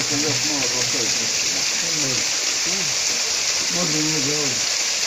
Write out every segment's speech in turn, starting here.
sam još malo dostaviti nešto. Može negdje ovdje.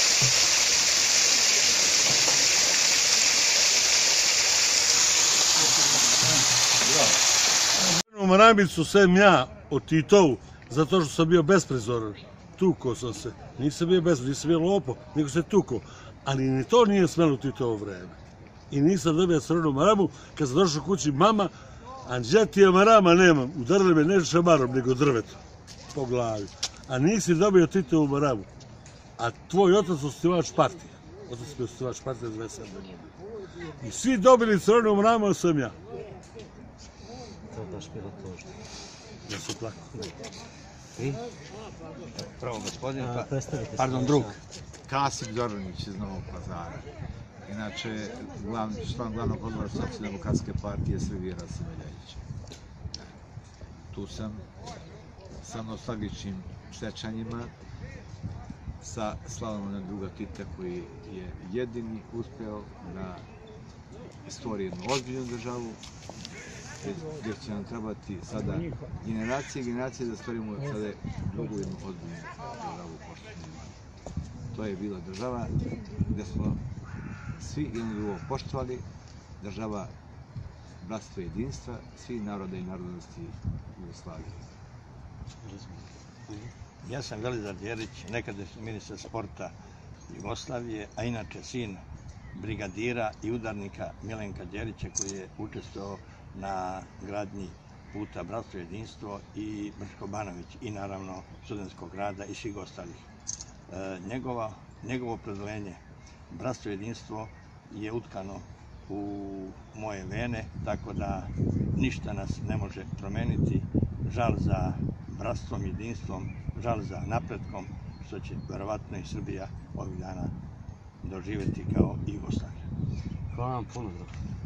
U Maramicu sem ja od Titovu, zato što sam bio besprezoran. Tukao sam se. Nisam bio besprezoran, nisam bio lopo, nego se tukao. Ali ni to nije smelo u Titovo vreme. I nisam dobio crvenu maramu. Kad sam došao kući, mama, Anđetija marama nemam. Udarili me ne šamarom, nego drvetom po glavi. A nisi dobio Titovu maramu. A tvoj otac osnivač partije. Otac je osnivač partije 27 godina. I svi dobili crvenu maramu, a sam ja. To je baš bilo tužno. Ja sam plakao. Vi? Prvo gospodin, pardon, drug. Kasik Zoranić iz Novog Pazara. Inače, član glavnog odbora Socijaldemokratske partije Srbije Rasima Ljajića. Tu sam sa nostalgičnim sećanjima sa slavom na druga Tita koji je jedini uspeo da stvori jednu ozbiljnu državu gdje će nam trebati sada generacije i generacije da stvorimo sada drugu jednu ozbiljnu državu poštovanja. To je bila država gdje smo svi jedno drugo poštovali, država bratstva i jedinstva, svi naroda i narodnosti Jugoslavije. Ja sam Velizar Djerić, nekadašnji ministar sporta Jugoslavije, a inače sin brigadira i udarnika Milenka Djerića koji je učestvovao na gradnji puta Bratstvo i jedinstvo i Brško-Banović i naravno studentskog rada i svih ostalih. Njegovo opredeljenje Bratstvo i jedinstvo je utkano u moje vene, tako da ništa nas ne može promeniti. Žal za bratstvom i jedinstvom, žal za napretkom, što će verovatno i Srbija ovih dana doživjeti kao i Jugoslavija. Hvala vam puno,